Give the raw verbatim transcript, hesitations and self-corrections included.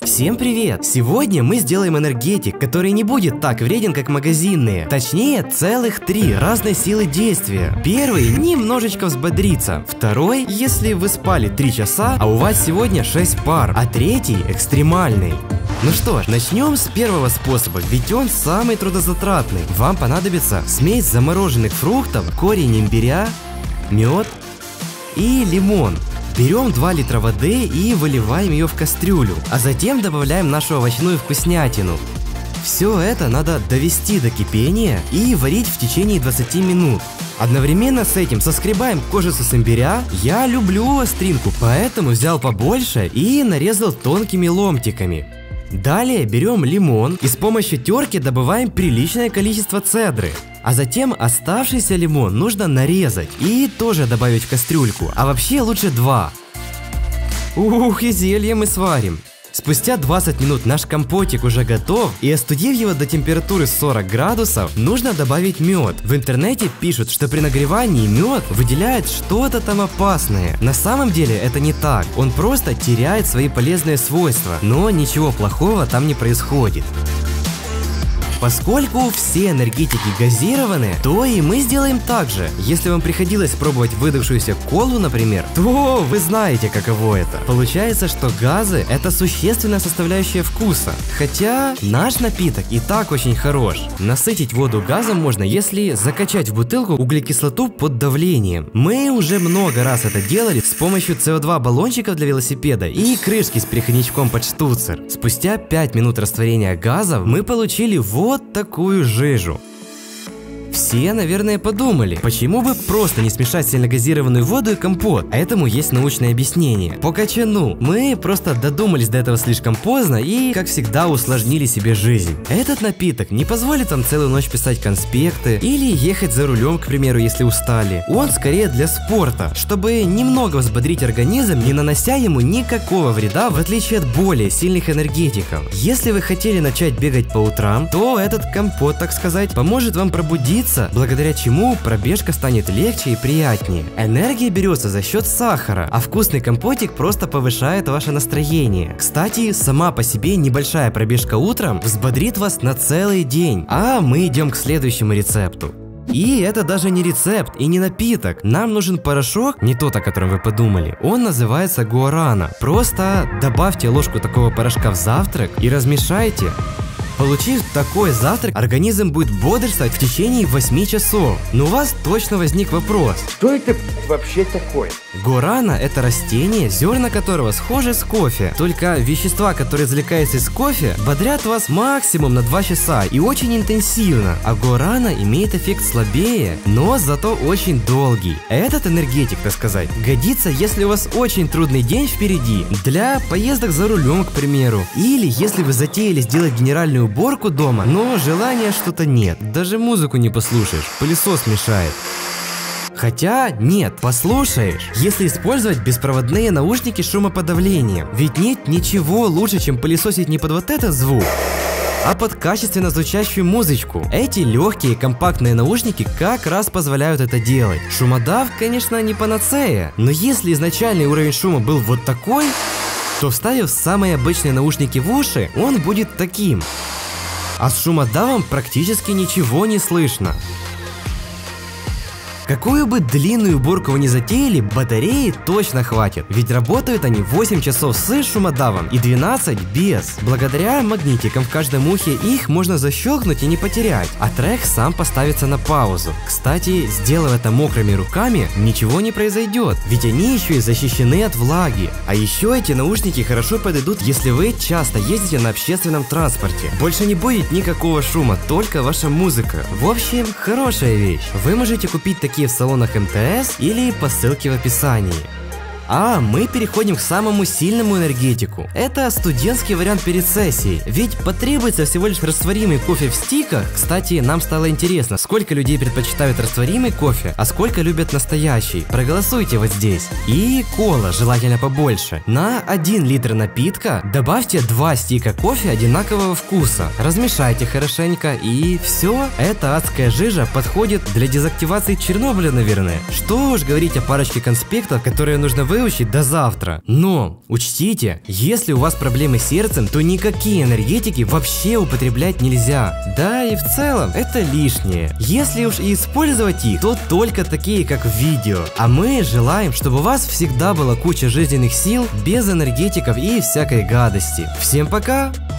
Всем привет! Сегодня мы сделаем энергетик, который не будет так вреден, как магазинные. Точнее, целых три разной силы действия. Первый – немножечко взбодриться. Второй – если вы спали три часа, а у вас сегодня шесть пар. А третий – экстремальный. Ну что ж, начнем с первого способа, ведь он самый трудозатратный. Вам понадобится смесь замороженных фруктов, корень имбиря, мед и лимон. Берем два литра воды и выливаем ее в кастрюлю, а затем добавляем нашу овощную вкуснятину. Все это надо довести до кипения и варить в течение двадцати минут. Одновременно с этим соскребаем кожицу с имбиря. Я люблю остринку, поэтому взял побольше и нарезал тонкими ломтиками. Далее берем лимон и с помощью терки добавляем приличное количество цедры. А затем оставшийся лимон нужно нарезать и тоже добавить в кастрюльку, а вообще лучше два. Ух, и зелье мы сварим. Спустя двадцать минут наш компотик уже готов, и остудив его до температуры сорок градусов, нужно добавить мед. В интернете пишут, что при нагревании мед выделяет что-то там опасное. На самом деле это не так, он просто теряет свои полезные свойства, но ничего плохого там не происходит. Поскольку все энергетики газированные, то и мы сделаем так же. Если вам приходилось пробовать выдохшуюся колу, например, то вы знаете, каково это. Получается, что газы – это существенная составляющая вкуса. Хотя наш напиток и так очень хорош. Насытить воду газом можно, если закачать в бутылку углекислоту под давлением. Мы уже много раз это делали с помощью си о два баллончиков для велосипеда и крышки с переходничком под штуцер. Спустя пять минут растворения газов мы получили воду. Вот такую жижу. Все, наверное, подумали, почему бы просто не смешать сильногазированную воду и компот? А этому есть научное объяснение. По качану. Мы просто додумались до этого слишком поздно и, как всегда, усложнили себе жизнь. Этот напиток не позволит вам целую ночь писать конспекты или ехать за рулем, к примеру, если устали. Он скорее для спорта, чтобы немного взбодрить организм, не нанося ему никакого вреда, в отличие от более сильных энергетиков. Если вы хотели начать бегать по утрам, то этот компот, так сказать, поможет вам пробудиться, благодаря чему пробежка станет легче и приятнее. Энергия берется за счет сахара, а вкусный компотик просто повышает ваше настроение. Кстати, сама по себе небольшая пробежка утром взбодрит вас на целый день. А мы идем к следующему рецепту. И это даже не рецепт и не напиток. Нам нужен порошок, не тот, о котором вы подумали. Он называется гуарана. Просто добавьте ложку такого порошка в завтрак и размешайте. Получив такой завтрак, организм будет бодрствовать в течение восьми часов. Но у вас точно возник вопрос: что это вообще такое? Гуарана – это растение, зерна которого схожи с кофе. Только вещества, которые извлекаются из кофе, бодрят вас максимум на два часа и очень интенсивно. А гуарана имеет эффект слабее, но зато очень долгий. Этот энергетик, так сказать, годится, если у вас очень трудный день впереди, для поездок за рулем, к примеру. Или если вы затеяли сделать генеральную уборку дома, но желания что-то нет. Даже музыку не послушаешь, пылесос мешает. Хотя нет, послушаешь, если использовать беспроводные наушники с шумоподавлением. Ведь нет ничего лучше, чем пылесосить не под вот этот звук, а под качественно звучащую музычку. Эти легкие компактные наушники как раз позволяют это делать. Шумодав, конечно, не панацея, но если изначальный уровень шума был вот такой, то вставив самые обычные наушники в уши, он будет таким. А с шумодавом практически ничего не слышно. Какую бы длинную уборку вы ни затеяли, батареи точно хватит, ведь работают они восемь часов с шумодавом и двенадцать без. Благодаря магнитикам в каждом ухе их можно защелкнуть и не потерять, а трек сам поставится на паузу. Кстати, сделав это мокрыми руками, ничего не произойдет, ведь они еще и защищены от влаги. А еще эти наушники хорошо подойдут, если вы часто ездите на общественном транспорте. Больше не будет никакого шума, только ваша музыка. В общем, хорошая вещь. Вы можете купить такие в салонах эм тэ эс или по ссылке в описании. А мы переходим к самому сильному энергетику. Это студентский вариант перед сессией, ведь потребуется всего лишь растворимый кофе в стиках. Кстати, нам стало интересно, сколько людей предпочитают растворимый кофе, а сколько любят настоящий. Проголосуйте вот здесь. И кола, желательно побольше. На один литр напитка добавьте два стика кофе одинакового вкуса. Размешайте хорошенько и все. Эта адская жижа подходит для дезактивации Чернобыля, наверное. Что уж говорить о парочке конспектов, которые нужно выбрать выучить до завтра. Но учтите, если у вас проблемы с сердцем, то никакие энергетики вообще употреблять нельзя. Да и в целом это лишнее. Если уж и использовать их, то только такие, как в видео. А мы желаем, чтобы у вас всегда была куча жизненных сил, без энергетиков и всякой гадости. Всем пока!